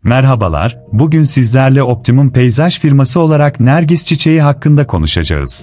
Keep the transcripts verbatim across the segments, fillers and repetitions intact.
Merhabalar, bugün sizlerle Optimum Peyzaj firması olarak Nergis çiçeği hakkında konuşacağız.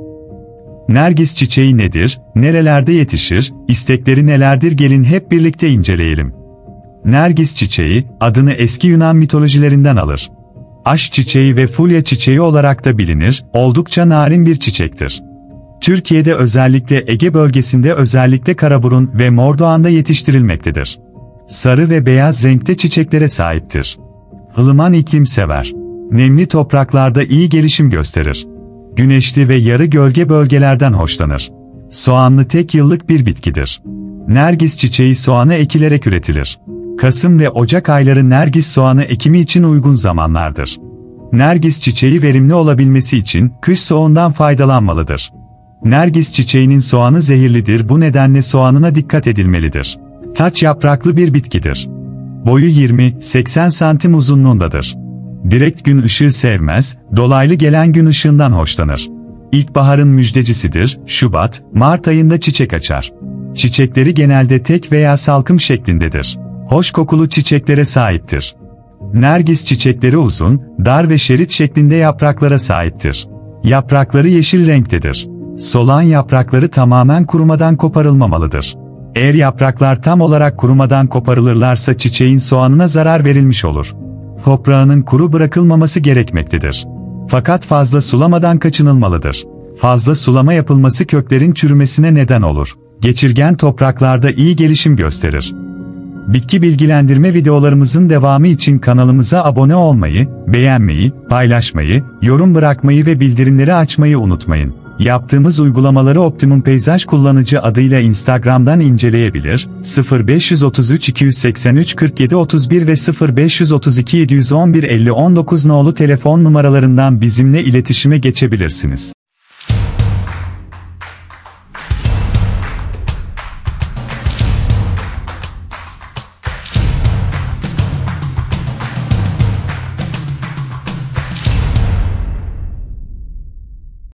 Nergis çiçeği nedir, nerelerde yetişir, istekleri nelerdir gelin hep birlikte inceleyelim. Nergis çiçeği, adını eski Yunan mitolojilerinden alır. Aşk çiçeği ve fulya çiçeği olarak da bilinir, oldukça narin bir çiçektir. Türkiye'de özellikle Ege bölgesinde özellikle Karaburun ve Mordoğan'da yetiştirilmektedir. Sarı ve beyaz renkte çiçeklere sahiptir. Ilıman iklim sever. Nemli topraklarda iyi gelişim gösterir. Güneşli ve yarı gölge bölgelerden hoşlanır. Soğanlı tek yıllık bir bitkidir. Nergis çiçeği soğanı ekilerek üretilir. Kasım ve Ocak ayları nergis soğanı ekimi için uygun zamanlardır. Nergis çiçeği verimli olabilmesi için kış soğuğundan faydalanmalıdır. Nergis çiçeğinin soğanı zehirlidir, bu nedenle soğanına dikkat edilmelidir. Taç yapraklı bir bitkidir. Boyu yirmi seksen santim uzunluğundadır. Direkt gün ışığı sevmez, dolaylı gelen gün ışığından hoşlanır. İlkbaharın müjdecisidir, Şubat, Mart ayında çiçek açar. Çiçekleri genelde tek veya salkım şeklindedir. Hoş kokulu çiçeklere sahiptir. Nergis çiçekleri uzun, dar ve şerit şeklinde yapraklara sahiptir. Yaprakları yeşil renktedir. Solan yaprakları tamamen kurumadan koparılmamalıdır. Eğer yapraklar tam olarak kurumadan koparılırlarsa çiçeğin soğanına zarar verilmiş olur. Toprağının kuru bırakılmaması gerekmektedir. Fakat fazla sulamadan kaçınılmalıdır. Fazla sulama yapılması köklerin çürümesine neden olur. Geçirgen topraklarda iyi gelişim gösterir. Bitki bilgilendirme videolarımızın devamı için kanalımıza abone olmayı, beğenmeyi, paylaşmayı, yorum bırakmayı ve bildirimleri açmayı unutmayın. Yaptığımız uygulamaları Optimum Peyzaj kullanıcı adıyla Instagram'dan inceleyebilir, sıfır beş otuz üç iki yüz seksen üç kırk yedi otuz bir ve sıfır beş otuz iki yedi yüz on bir elli on dokuz nolu telefon numaralarından bizimle iletişime geçebilirsiniz.